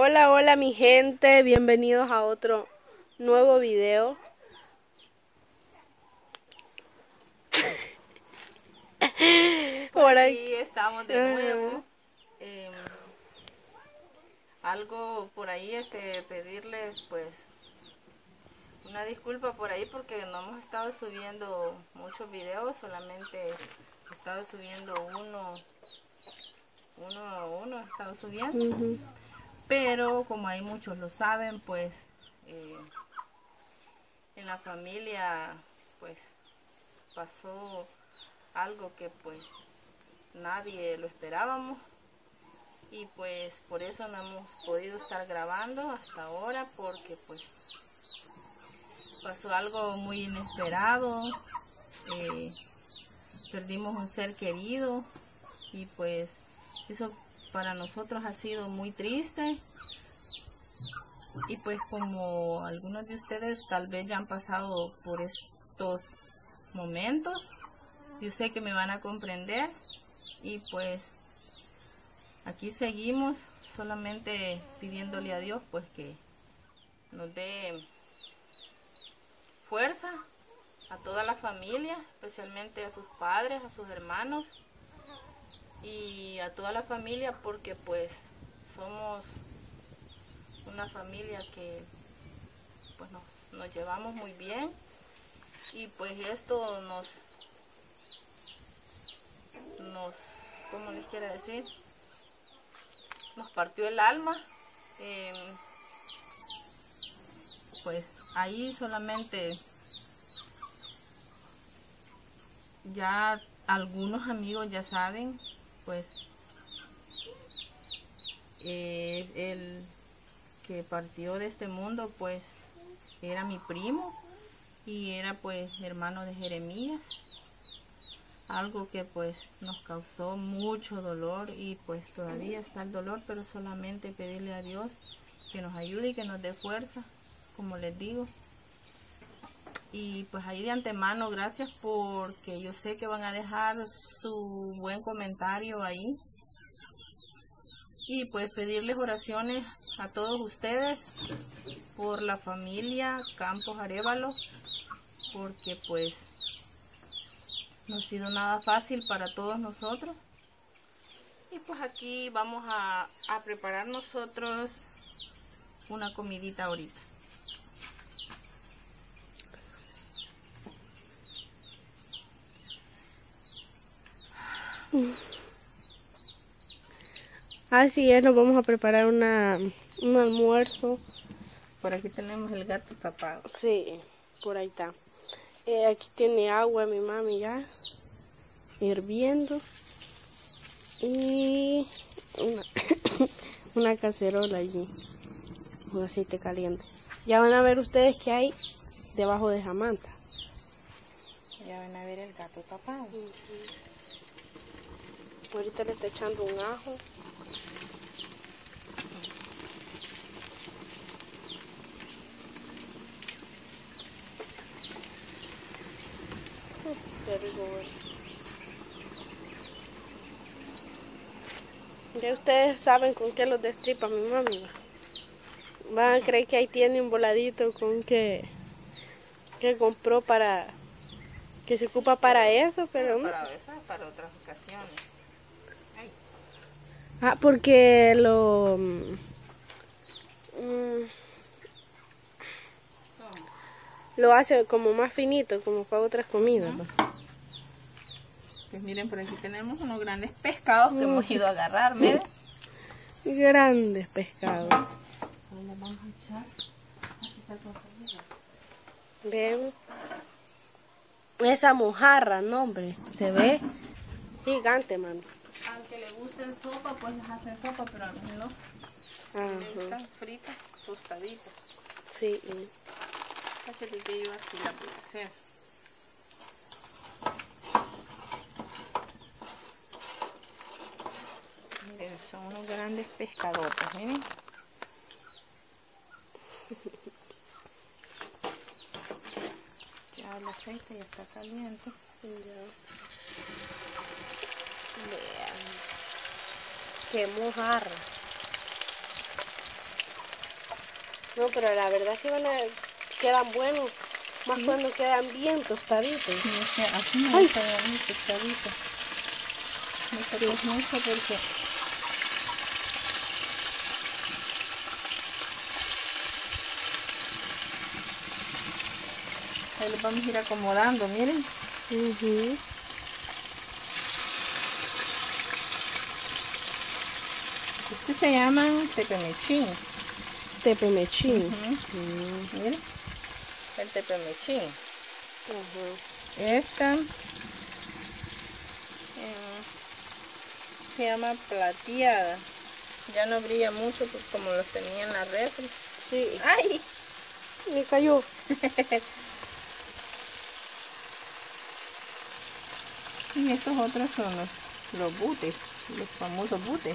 Hola, hola mi gente, bienvenidos a otro nuevo video. Por aquí estamos de nuevo. Algo por ahí, pedirles pues una disculpa por ahí porque no hemos estado subiendo muchos videos, solamente he estado subiendo uno he estado subiendo. Pero como hay muchos lo saben, pues en la familia pues pasó algo que pues nadie lo esperábamos. Y pues por eso no hemos podido estar grabando hasta ahora, porque pues pasó algo muy inesperado. Perdimos un ser querido y pues eso para nosotros ha sido muy triste. Y pues como algunos de ustedes tal vez ya han pasado por estos momentos, yo sé que me van a comprender. Y pues aquí seguimos solamente pidiéndole a Dios pues que nos dé fuerza a toda la familia, especialmente a sus padres, a sus hermanos y a toda la familia, porque pues somos una familia que pues nos llevamos muy bien. Y pues esto ¿cómo les quiero decir? Nos partió el alma. Pues ahí solamente ya algunos amigos ya saben, pues el que partió de este mundo pues era mi primo y era pues hermano de Jeremías. Algo que pues nos causó mucho dolor y pues todavía está el dolor, pero solamente pedirle a Dios que nos ayude y que nos dé fuerza, como les digo. Y pues ahí de antemano gracias, porque yo sé que van a dejar su buen comentario ahí. Y pues pedirles oraciones a todos ustedes por la familia Campos Arévalo, porque pues no ha sido nada fácil para todos nosotros. Y pues aquí vamos a preparar nosotros una comidita ahorita. Así es, nos vamos a preparar un almuerzo. Por aquí tenemos el gato tapado. Sí, por ahí está. Aquí tiene agua mi mami ya, hirviendo. Y una, una cacerola allí, con aceite caliente. Ya van a ver ustedes qué hay debajo de esa manta. Ya van a ver el gato tapado. Ahorita le está echando un ajo. Qué rico, güey. Ya ustedes saben con qué los destripa mi mami. Van a creer que ahí tiene un voladito con que compró para que se ocupa para eso, pero no. Para eso, para otras ocasiones. Ay. Ah, porque lo hace como más finito, como para otras comidas. Pues miren, por aquí tenemos unos grandes pescados que hemos ido a agarrar, miren. Grandes pescados. Les vamos a echar. Aquí está todo. Ven. Esa mojarra, no hombre, se ve gigante, mano. Al que le guste en sopa, pues les hacen sopa, pero a mí no. Me gustan fritas, tostaditas. Sí. Así que yo así la puedo hacer. Miren, son unos grandes pescadotes, miren. Ya el aceite ya está caliente. Ya. Vean. Qué mojarra. No, pero la verdad sí quedan buenos. Más cuando quedan bien tostaditos. Sí, es que así me gusta a mí tostadito. Me toques mucho porque ahí los vamos a ir acomodando, miren. Este se llaman tepemechín. Tepemechín. Miren, el tepemechín. Esta se llama plateada. Ya no brilla mucho pues, como los tenía en la refri. Sí. ¡Ay! Me cayó. Y estos otros son los butes, los famosos butes.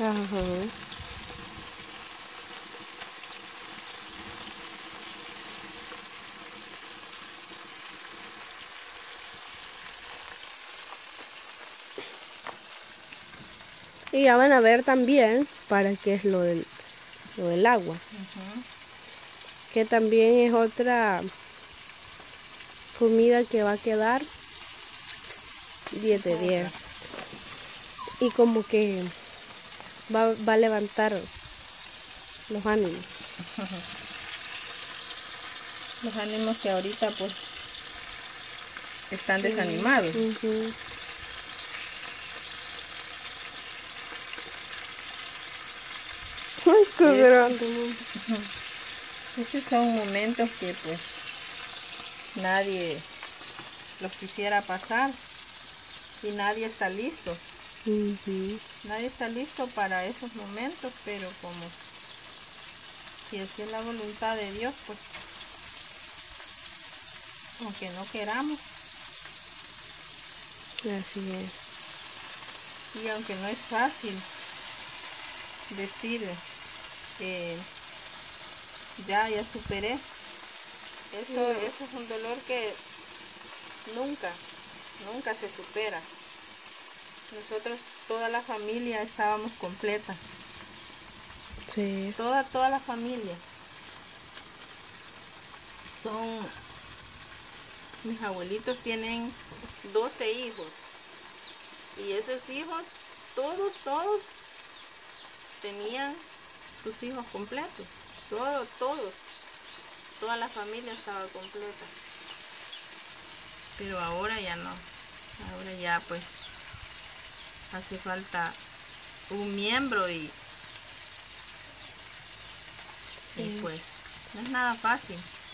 Y ya van a ver también para qué es lo del agua. Que también es otra comida que va a quedar 10 de 10. Y como que va a levantar los ánimos. Los ánimos que ahorita pues están desanimados. Ay, qué grande. Estos son momentos que pues nadie los quisiera pasar y nadie está listo. Nadie está listo para esos momentos, pero como si así es la voluntad de Dios, pues aunque no queramos. Así es. Y aunque no es fácil decir ya superé, eso es un dolor que nunca se supera. Nosotros, toda la familia, estábamos completa. Sí. Toda la familia. Mis abuelitos tienen 12 hijos. Y esos hijos, todos tenían sus hijos completos. Todos. Toda la familia estaba completa. Pero ahora ya no. Ahora ya pues hace falta un miembro y pues no es nada fácil.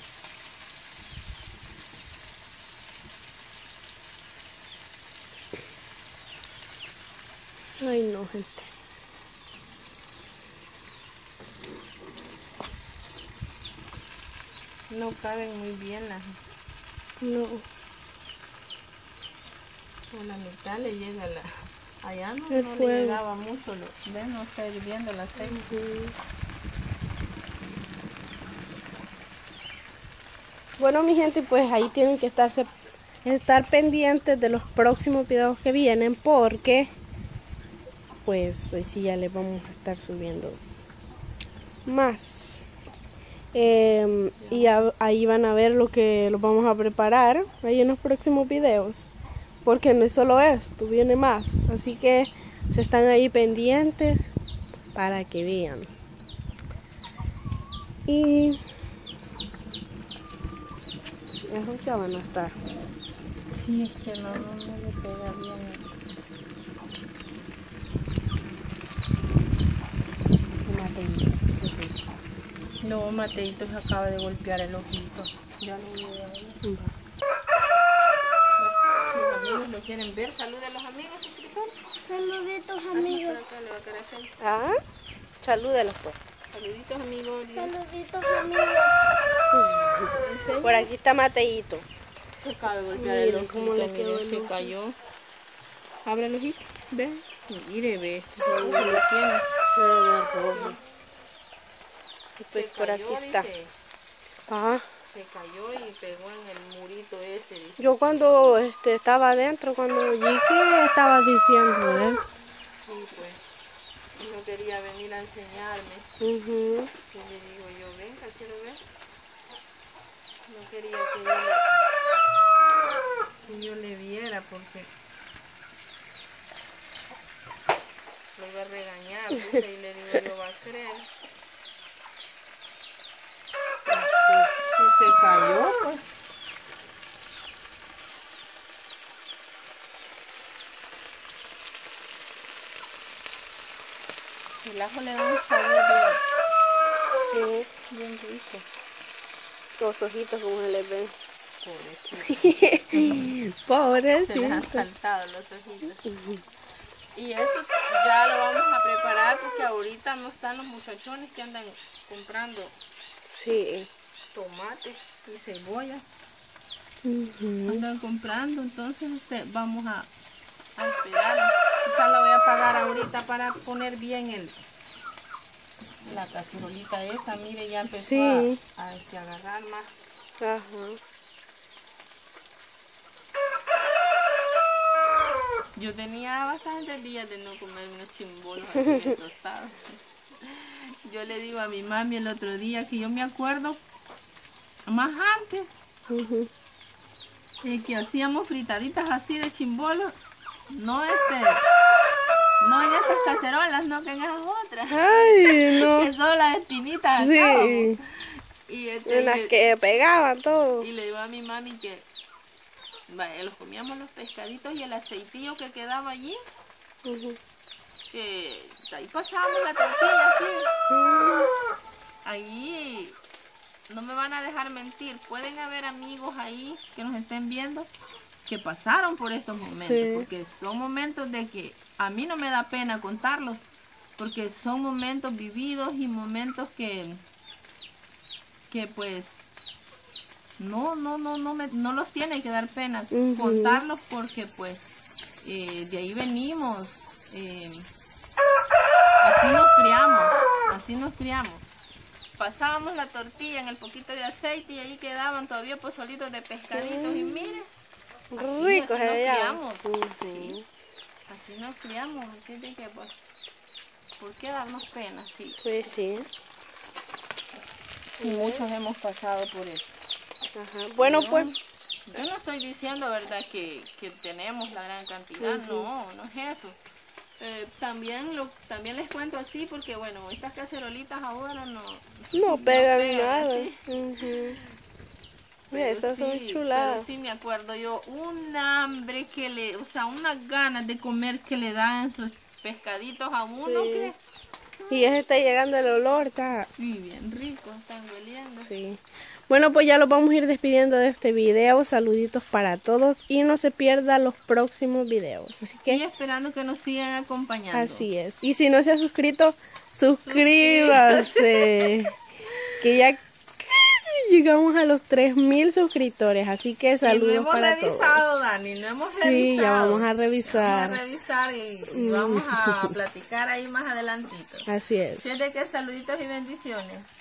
Ay, no, gente. No caben muy bien las... No. A la mitad le llega allá no El le fuego. llegaba mucho. ¿Ven? No está hirviendo el aceite. Bueno, mi gente, pues ahí tienen que estar pendientes de los próximos videos que vienen, porque pues hoy sí ya les vamos a estar subiendo más. Y ahí van a ver lo que los vamos a preparar ahí en los próximos videos, porque no es solo esto, viene más, así que se están ahí pendientes para que vean. Y esos ya van a estar. Sí, es que no le pega bien. No, Mateito se acaba de golpear el ojito. Ya lo vi ahí. Los amigos lo quieren ver. Saluda a los amigos, suscriptores. Saluditos, amigos. Ah, salúdelos pues. Saluditos, amigos. Saluditos, amigos. Por aquí está Mateito. Se acaba de golpear el ojito. Cómo le quedó Miren, el se ojo. cayó. Abre el ojito. ¿Ven? Mire, ve. Lo tiene. Y pues Se por cayó, aquí está. dice. Ah, Se cayó y pegó en el murito ese. Dice. yo cuando estaba adentro, cuando llegué, estaba diciendo, ¿eh? Sí, pues. Y no quería venir a enseñarme. Ujú. Y le digo yo, venga, aquí ¿quiere ver? No quería que yo le viera porque lo iba a regañar, dice, y le digo yo, va a creer. Si se cayó, pues. El ajo le da un sabor bien rico. Los ojitos como se les ven. Pobrecito. Se les han Pobrecito. saltado los ojitos. Y esto ya lo vamos a preparar porque ahorita no están los muchachones que andan comprando Sí. tomate y cebolla. Andan comprando, entonces vamos a esperar. Quizás la voy a apagar ahorita para poner bien la cacerolita esa. Mire, ya empezó Sí. a agarrar más. Ajá. Yo tenía bastantes días de no comer unos chimbolos así bien tostados. Yo le digo a mi mami el otro día que yo me acuerdo más antes que hacíamos fritaditas así de chimbolos, no en estas cacerolas, no que en esas otras. Ay, no. Que son las espinitas Sí. acá. Y En las que pegaban todo. y le digo a mi mami que vaya, los comíamos los pescaditos y el aceitillo que quedaba allí, que ahí pasábamos la tortilla así. Ahí no me van a dejar mentir, pueden haber amigos ahí que nos estén viendo que pasaron por estos momentos, Sí. porque son momentos de que a mí no me da pena contarlos, porque son momentos vividos y momentos que pues no los tiene que dar pena contarlos, porque pues de ahí venimos, así nos criamos. Pasábamos la tortilla en el poquito de aceite y ahí quedaban todavía pozolitos de pescaditos y mire, Ricos así nos allá. criamos. Sí, así nos criamos, así de que pues, ¿por qué darnos pena? Sí, Pues sí. sí, muchos hemos pasado por eso. Ajá. Bueno, pues. Yo no estoy diciendo, ¿verdad?, que tenemos la gran cantidad, no es eso. También les cuento así porque, bueno, estas cacerolitas ahora No pegan nada. ¿sí? Mira, esas son chuladas. Pero sí me acuerdo yo, un hambre unas ganas de comer que le dan esos pescaditos a uno Sí. que... Y ya se está llegando el olor, está. Sí, bien rico, están hueliendo. Sí. Bueno, pues ya los vamos a ir despidiendo de este video. Saluditos para todos y no se pierdan los próximos videos. Así Y que esperando que nos sigan acompañando. así es. Y si no se ha suscrito, suscríbase. Que ya casi llegamos a los 3000 suscriptores. Así que saludos para todos. No hemos revisado, Dani, no hemos revisado. Sí, ya vamos a revisar. Vamos a revisar y vamos a platicar ahí más adelantito. Así es. Así es de que saluditos y bendiciones.